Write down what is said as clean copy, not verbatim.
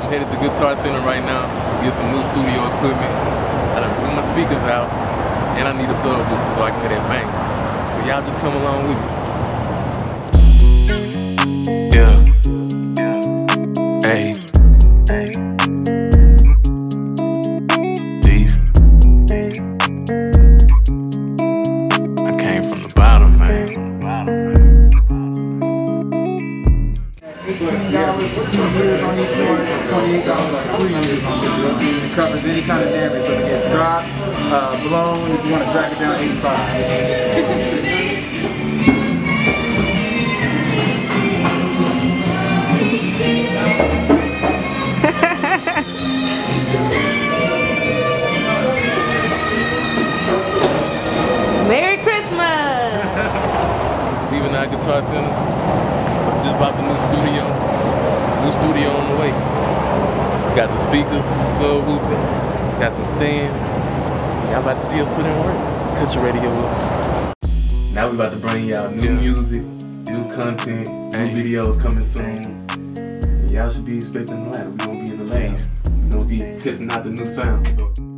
headed to Guitar Center right now to get some new studio equipment. I done blew my speakers out, and I need a subwoofer so I can hear that bang. So y'all just come along with me. Yeah. Hey. Peace. I came from the bottom, man. $18 for 2 years on each one, $28 for 3 years on this one. It covers any kind of damage, so it gets dropped, blown, if you want to drag it down, $85. Merry Christmas! Leaving our Guitar Center, just bought the new studio. New studio on the way. Got the speakers, subwoofer, got some stands. Y'all about to see us put in work. Cut your radio up. Now we about to bring y'all new music, new content, new videos coming soon. Y'all should be expecting a lot. We gonna be in the lab. We gonna be testing out the new sound. So.